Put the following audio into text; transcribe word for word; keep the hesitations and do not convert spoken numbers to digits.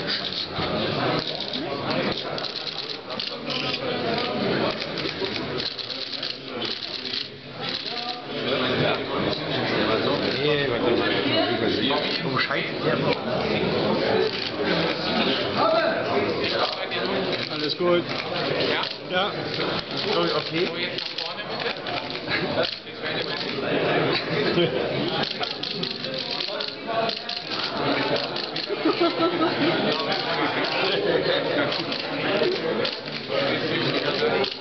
Nee, warte mal. Oh, scheiße, der war. Alles gut. Ja? Ja. Okay. So, jetzt nach vorne bitte.